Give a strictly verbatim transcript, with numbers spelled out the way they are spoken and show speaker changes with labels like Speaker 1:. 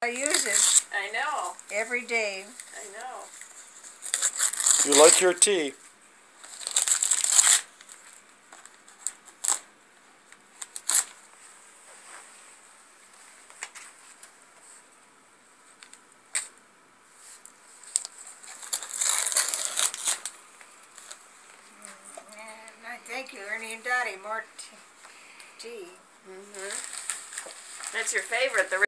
Speaker 1: I use it
Speaker 2: I know.
Speaker 1: every day.
Speaker 2: I know.
Speaker 3: You like your tea.
Speaker 1: Thank you, Ernie and Dottie. More tea.
Speaker 2: Mm-hmm. That's your favorite, the